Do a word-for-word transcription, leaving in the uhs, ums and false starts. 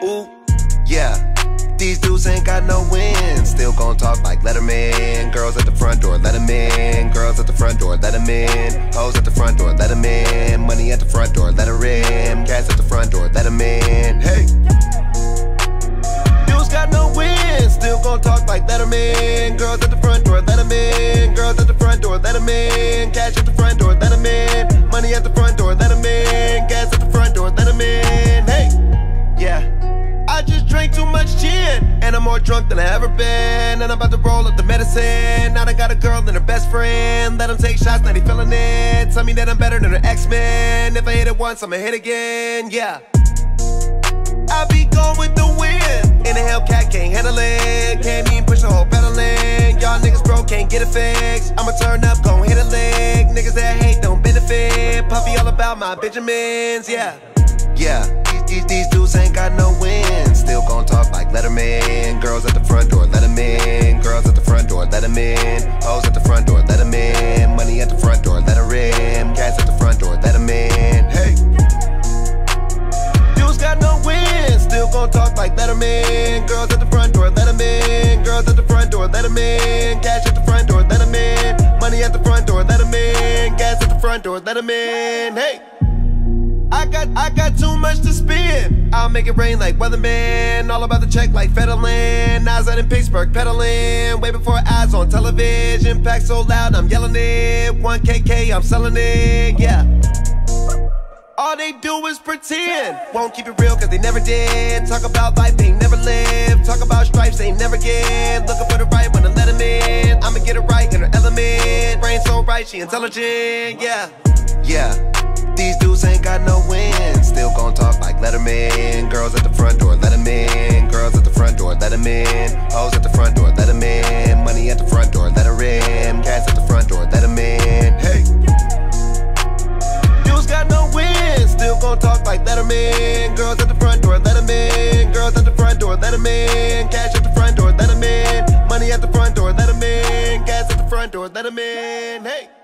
Ooh, yeah. These dudes ain't got no wins. Still gon' talk like Letterman. Girls at the front door, let 'em in. Girls at the front door, let 'em in. Hoes at the front door, let 'em in. Money at the front door, let her in. Cats at the front door, let 'em in. Hey. Dudes got no wins. Still gon' talk like Letterman. Girls at the front door, let 'em in. Girls at the front door, let 'em in. Cash at the front door, let 'em in. Money at the front door, let 'em in. Cats at the front door, let 'em in. Hey. Yeah. I just drank too much gin, and I'm more drunk than I ever been. And I'm about to roll up the medicine. Now I got a girl and her best friend. Let them take shots, now they feeling it. Tell me that I'm better than an X-Men. If I hit it once, I'ma hit again, yeah. I be going with the wind. In a Hellcat, can't handle it. Can't even push the whole pedal in. Y'all niggas broke, can't get it fixed. I'ma turn up, gon' hit a lick. Niggas that hate don't benefit. Puffy all about my Benjamins, yeah. Yeah, these, these, these dudes ain't got no wins. Still gon' talk like Letterman. Girls at the front door, let 'em in. Girls at the front door, let 'em in. Hoes at the front door, let 'em in. Money at the front door, let her in. Cats at the front door, let 'em in. Hey. Dudes got no wins. Still gon' talk like Letterman. Girls at the front door, let 'em in. Girls at the front door, let 'em in. Cash at the front door, let 'em in. Money at the front door, let 'em in. Cats at the front door, let 'em in. Hey. I got, I got too much to spend. I'll make it rain like weatherman. All about the check like Federland. Eyes out in Pittsburgh pedaling. Way before eyes on television. Pack so loud I'm yelling it. one K K I'm selling it, yeah. All they do is pretend. Won't keep it real cause they never did. Talk about life, they never lived. Talk about stripes, they never get. Looking for the right one to let 'em in. I'ma get it right in her element. Brain so right, she intelligent, yeah. Yeah. These dudes ain't got no wins. Still gon' talk like Letterman. Girls at the front door, let 'em in. Girls at the front door, let 'em in. Hoes at the front door, let 'em in. Money at the front door, let her in. Cats at the front door, let 'em in. Hey. Dudes got no wins. Still gon' talk like Letterman. Girls at the front door, let 'em in. Girls at the front door, let 'em in. Cash at the front door, let 'em in. Money at the front door, let 'em in. Cats at the front door, let 'em in. Hey.